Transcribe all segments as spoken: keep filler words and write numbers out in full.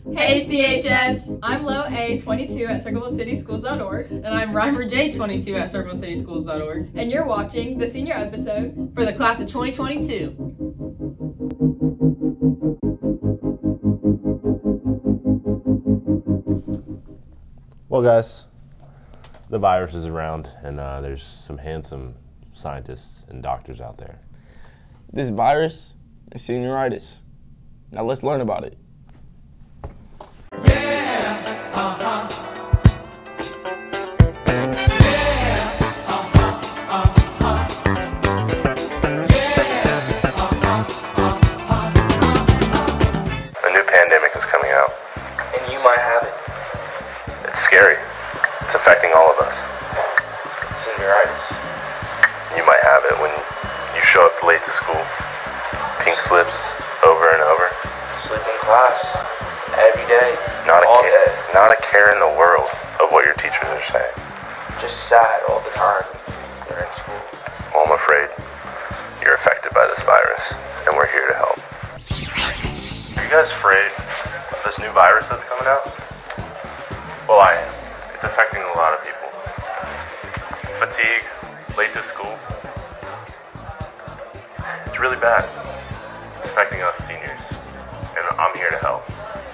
Hey C H S! I'm Lo A twenty-two at Circleville City Schools dot org. And I'm Reimer J twenty-two at Circleville City Schools dot org. And you're watching the senior episode for the class of twenty twenty-two. Well, guys, the virus is around, and uh, there's some handsome scientists and doctors out there. This virus is senioritis. Now let's learn about it. Yeah, uh-huh. A new pandemic is coming out. And you might have it. It's scary. It's affecting all of us. Senioritis. You might have it when you show up late to school. Pink slips over and over. Sleep in class. Every day. Not a all care, day. not a care in the world of what your teachers are saying. Just sad all the time. They're in school. Well, I'm afraid you're affected by this virus, and we're here to help. Are you guys afraid of this new virus that's coming out? Well, I am. It's affecting a lot of people. Fatigue, late to school. It's really bad. It's affecting us seniors, and I'm here to help.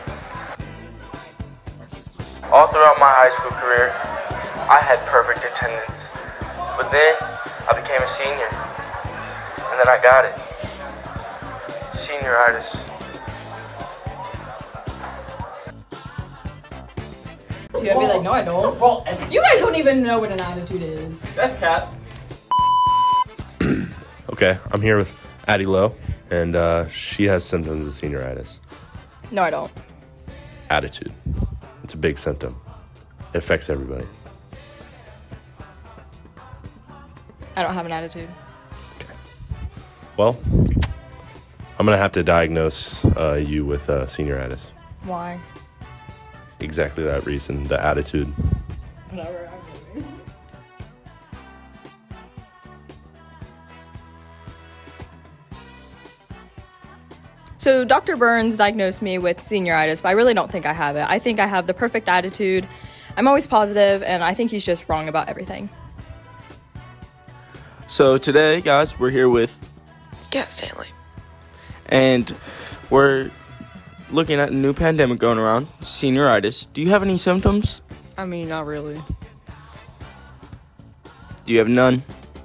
All throughout my high school career, I had perfect attendance. But then, I became a senior. And then I got it. Senioritis. I'd be like, no I don't. You guys don't even know what an attitude is. That's cat. Okay, I'm here with Addie Lowe, and uh, she has symptoms of senioritis. No I don't. Attitude. It's a big symptom. It affects everybody. I don't have an attitude. Well, I'm going to have to diagnose uh, you with uh, senioritis. Why? Exactly that reason, the attitude. Whatever. So Doctor Burns diagnosed me with senioritis, but I really don't think I have it. I think I have the perfect attitude. I'm always positive, and I think he's just wrong about everything. So today, guys, we're here with Cat Stanley. and we're looking at a new pandemic going around, senioritis. Do you have any symptoms? I mean, not really. Do you have none?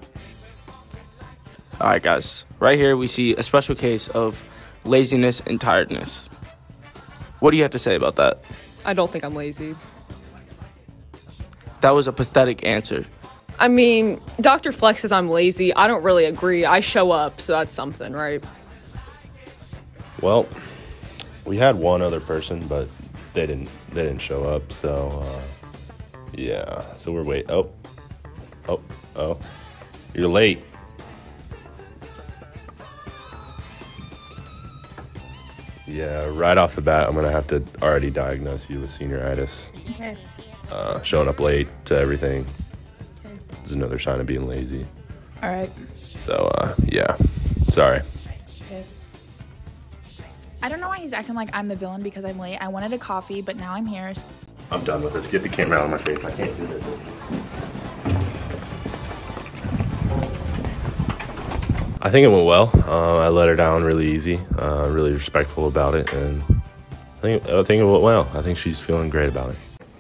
All right, guys. Right here, we see a special case of laziness and tiredness. What do you have to say about that? I don't think I'm lazy. That was a pathetic answer. I mean, Doctor Flex says I'm lazy. I don't really agree. I show up, so that's something, right? Well, we had one other person, but they didn't they didn't show up, so uh, yeah. So we're wait. Oh, oh, oh. You're late. Yeah, right off the bat, I'm gonna have to already diagnose you with senioritis. Okay. Uh, showing up late to everything is another sign of being lazy. All right. So uh, yeah, sorry. I don't know why he's acting like I'm the villain because I'm late. I wanted a coffee, but now I'm here. I'm done with this. Get the camera out of my face. I can't do this. I think it went well. Uh, I let her down really easy, uh, really respectful about it, and I think I think it went well. I think she's feeling great about it.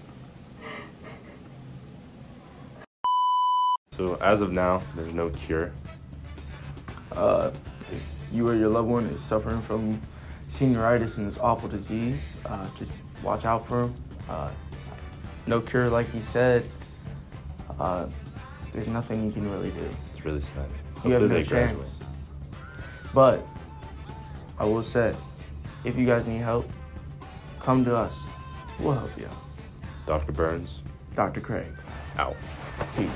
So as of now, there's no cure. Uh, if you or your loved one is suffering from senioritis and this awful disease, uh, just watch out for them. Uh, no cure, like he said. Uh, there's nothing you can really do. It's really sad. You have Hopefully no they graduate. chance. But I will say, if you guys need help, come to us. We'll help you. Doctor Burns, Doctor Craig. out. Peace.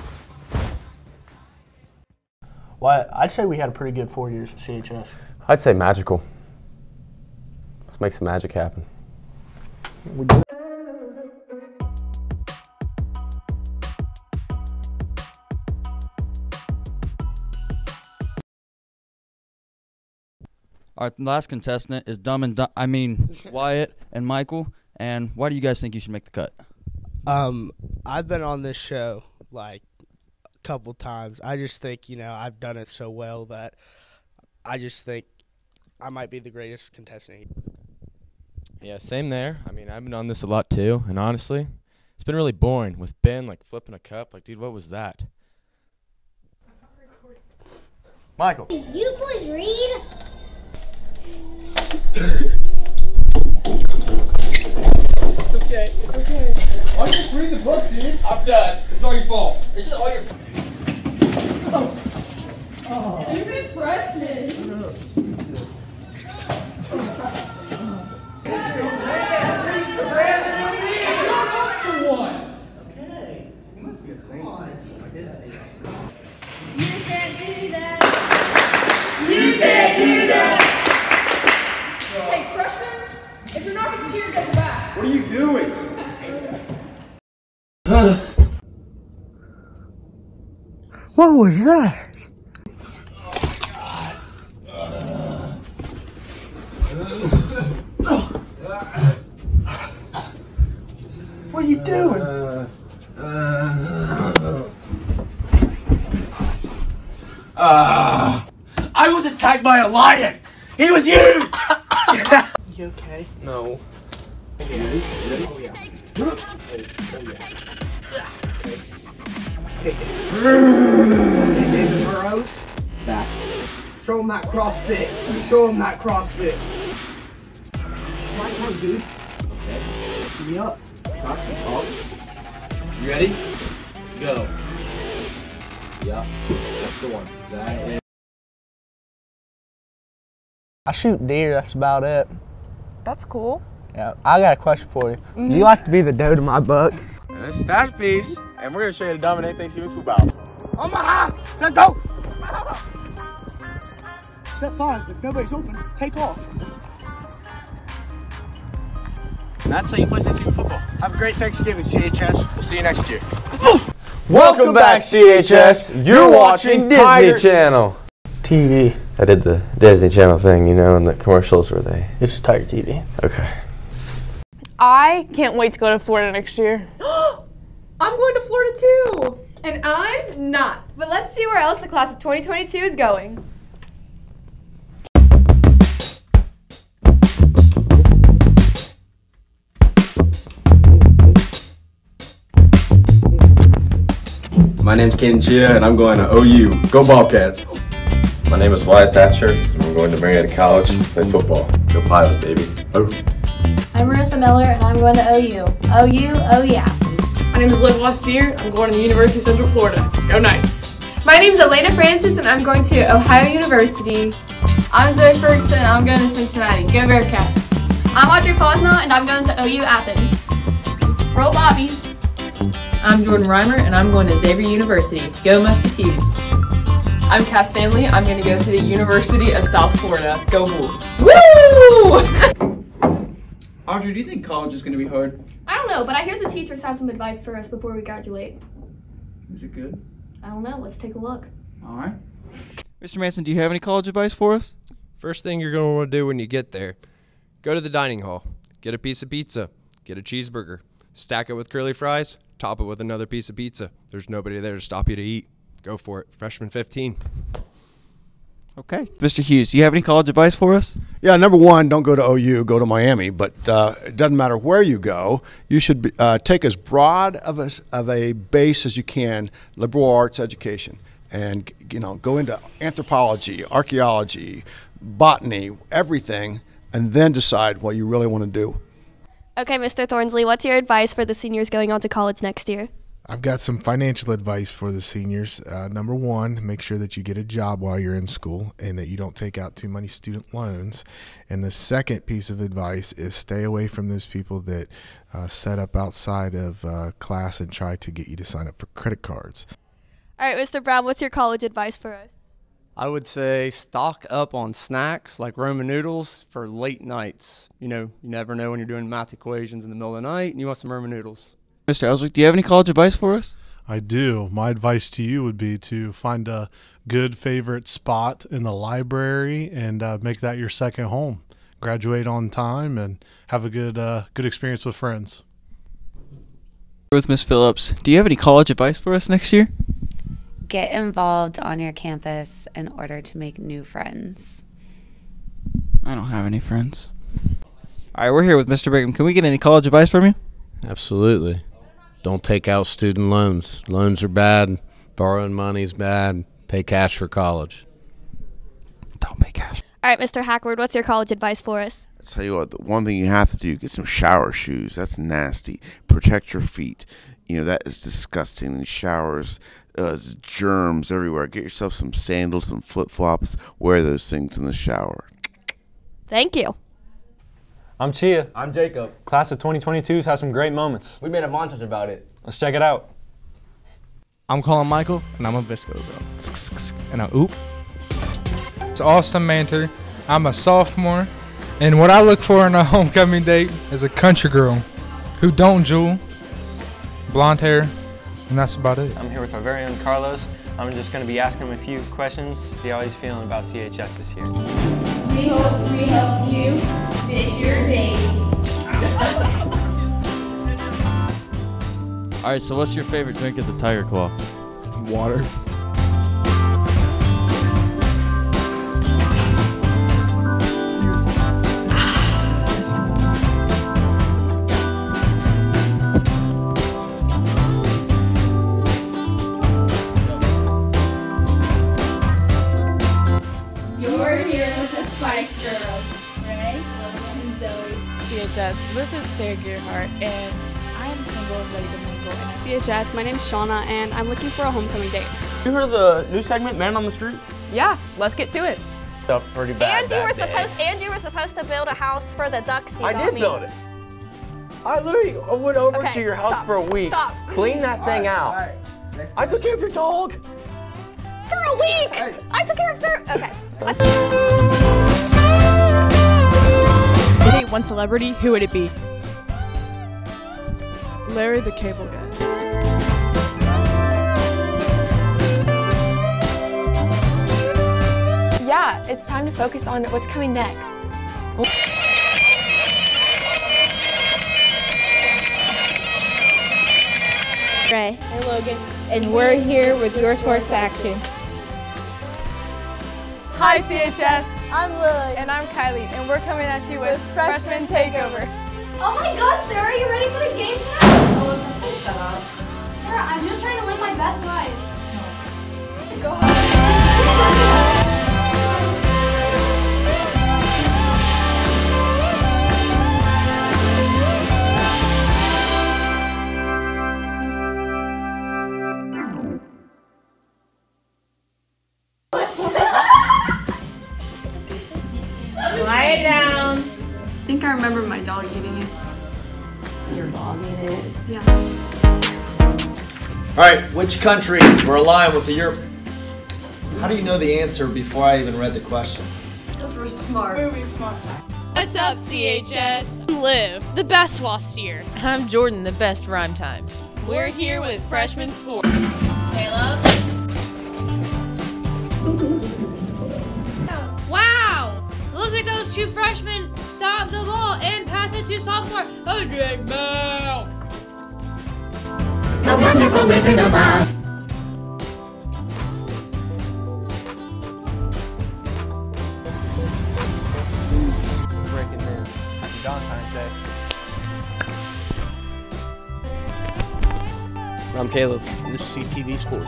Well, I'd say we had a pretty good four years at C H S. I'd say magical. Let's make some magic happen. We did. Our last contestant is Dumb and Dumb. I mean, Wyatt and Michael. And why do you guys think you should make the cut? Um, I've been on this show like a couple times. I just think, you know, I've done it so well that I just think I might be the greatest contestant. Yeah, same there. I mean, I've been on this a lot too, and honestly, it's been really boring with Ben like flipping a cup. Like, dude, what was that? Michael. You boys read? It's okay. It's okay. Why don't you just read the book, dude? I'm done. It's all your fault. This is all your fault. Oh. Oh. Stupid freshman. You can't do that. You can't do that. Hey, freshman, if you're not going to cheer, go back. What are you doing? What was that? What are you doing? Uh, uh, uh, I was attacked by a lion. It was you. You okay? No. Okay. Oh, yeah. Oh, yeah. Kick it. Okay, David Burrows. Back. Show him that crossfit. Show him that crossfit. My turn, dude. Okay. Give me up. Gotcha. Oh. You ready? Go. Yeah. That's the one. That is. I shoot deer, that's about it. That's cool. Yeah, I got a question for you. Mm-hmm. Do you like to be the doe to my buck? And this is Stash Piece, and we're going to show you how to dominate Thanksgiving football. On my high! Let's go! Step five, if nobody's open, take off. And that's how you play Thanksgiving football. Have a great Thanksgiving, C H S. We'll see you next year. Welcome back, C H S. You're watching Disney Tiger Channel. T V. I did the Disney Channel thing, you know, and the commercials were they. This is Tiger T V. Okay. I can't wait to go to Florida next year. I'm going to Florida too. And I'm not. But let's see where else the class of twenty twenty-two is going. My name's Ken Chia, and I'm going to O U. Go Bobcats! My name is Wyatt Thatcher, and I'm going to Marietta College to play football. Go Pilots, baby. Oh. I'm Marissa Miller, and I'm going to O U. O U, oh yeah. My name is Liv Wastier. I'm going to the University of Central Florida. Go Knights. My name is Elena Francis, and I'm going to Ohio University. I'm Zoe Ferguson, and I'm going to Cincinnati. Go Bearcats. I'm Audrey Fosna, and I'm going to O U Athens. Roll Bobbies. I'm Jordan Reimer, and I'm going to Xavier University. Go Musketeers. I'm Cass Stanley. I'm going to go to the University of South Florida. Go Bulls. Woo! Audrey, do you think college is going to be hard? I don't know, but I hear the teachers have some advice for us before we graduate. Is it good? I don't know. Let's take a look. All right. Mister Manson, do you have any college advice for us? First thing you're going to want to do when you get there, go to the dining hall, get a piece of pizza, get a cheeseburger, stack it with curly fries, top it with another piece of pizza. There's nobody there to stop you to eat. Go for it. Freshman fifteen. Okay. Mister Hughes, do you have any college advice for us? Yeah, number one, don't go to O U, go to Miami. But uh, it doesn't matter where you go. You should be, uh, take as broad of a, of a base as you can, liberal arts education. And, you know, go into anthropology, archaeology, botany, everything, and then decide what you really want to do. Okay, Mister Thornsley, what's your advice for the seniors going on to college next year? I've got some financial advice for the seniors. Uh, number one, make sure that you get a job while you're in school and that you don't take out too many student loans. And the second piece of advice is stay away from those people that uh, set up outside of uh, class and try to get you to sign up for credit cards. All right, Mister Brown, what's your college advice for us? I would say stock up on snacks like Roman noodles for late nights. You know, you never know when you're doing math equations in the middle of the night and you want some Roman noodles. Mister Ellswick, do you have any college advice for us? I do. My advice to you would be to find a good favorite spot in the library and uh, make that your second home. graduate on time, and have a good uh, good experience with friends. With Miss Phillips, do you have any college advice for us next year? Get involved on your campus in order to make new friends. I don't have any friends. All right, we're here with Mister Brigham. Can we get any college advice from you? Absolutely. Don't take out student loans. Loans are bad. Borrowing money's bad. Pay cash for college. Don't pay cash. All right, Mister Hackworth, what's your college advice for us? I'll tell you what, the one thing you have to do, get some shower shoes. That's nasty. Protect your feet. You know, that is disgusting. These showers, uh, germs everywhere. Get yourself some sandals, some flip-flops. Wear those things in the shower. Thank you. I'm Chia. I'm Jacob. Class of twenty twenty-two's had some great moments. We made a montage about it. Let's check it out. I'm Colin Michael, and I'm a Visco girl. And I oop. It's Austin Manter. I'm a sophomore, and what I look for in a homecoming date is a country girl who don't jewel, blonde hair, and that's about it. I'm here with our very own Carlos. I'm just going to be asking him a few questions, see how he's feeling about C H S this year. We hope we help you fit your day. All right, so what's your favorite drink at the Tiger Claw? Water. You're here with the Spice Girls, Ray, Logan, and Zoe. C H S, this is Sarah Gearhart, and I am single and ready to mingle. And C H S, my name's Shauna, and I'm looking for a homecoming date. You heard of the new segment, Man on the Street? Yeah, let's get to it. Up pretty bad And you were that day. supposed and you were supposed to build a house for the ducks. You I got did me. build it. I literally went over Okay, to your house stop, for a week, stop. cleaned that thing out. I took care of your dog. For a week. I took care of her. Okay. Date one celebrity, who would it be? Larry the Cable Guy. Yeah, it's time to focus on what's coming next. Ray. Hey, Logan. And we're here with your sports action. Hi, C H S. I'm Lily. And I'm Kylie, and we're coming at you with, With Freshman Takeover. Oh my god, Sarah, you ready for the game tonight? Oh, listen, please shut up. Sarah, I'm just trying to live my best life. Go ahead. Lie down. I think I remember my dog eating it. Your dog ate it? Yeah. All right, which countries were aligned with the Europe? How do you know the answer before I even read the question? Because we're smart. Movie smart. What's up, C H S? I'm Liv, the best Wastier. I'm Jordan, the best rhyme time. We're here with Freshman Sports. Caleb. Wow! Look at those two freshmen stop the ball and pass it to sophomore. Oh, drink milk. A wonderful wizard of Oz. Breaking news. Happy Valentine's Day. I'm Caleb. This is C T V Sports.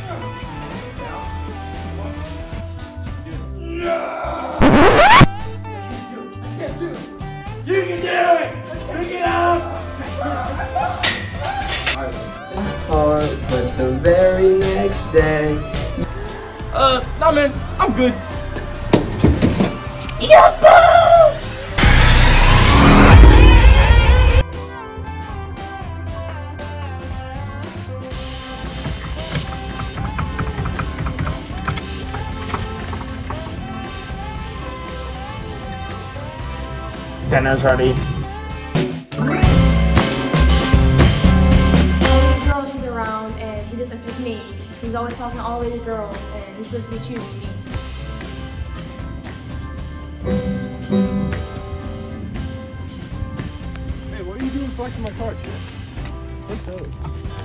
You can do it! Pick it up! Hard, but the very next day. Uh, nah, man, I'm good. Dinner's ready. All these girls he's around, and he doesn't pick me. He's always talking to all these girls, and he's supposed to be choosing me. flexing my card, Chip. Don't tell it.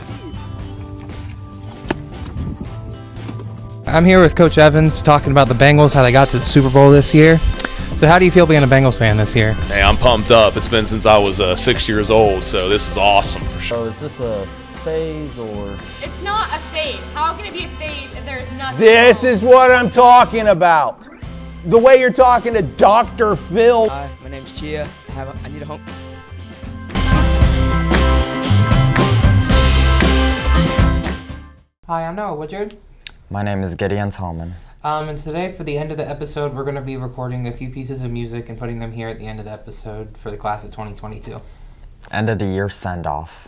I'm here with Coach Evans talking about the Bengals, how they got to the Super Bowl this year. So how do you feel being a Bengals fan this year? Hey, I'm pumped up. It's been since I was uh, six years old, so this is awesome for sure. So is this a phase or? It's not a phase. How can it be a phase if there is nothing? This is what I'm talking about. The way you're talking to Doctor Phil. Hi, my name's Chia. I have a, I need a home. Hi, I'm Noah Woodard. My name is Gideon Tallman. Um, and today, for the end of the episode, we're going to be recording a few pieces of music and putting them here at the end of the episode for the class of twenty twenty-two. End of the year send-off.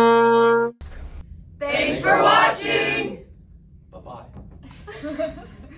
Thanks for watching! Bye-bye.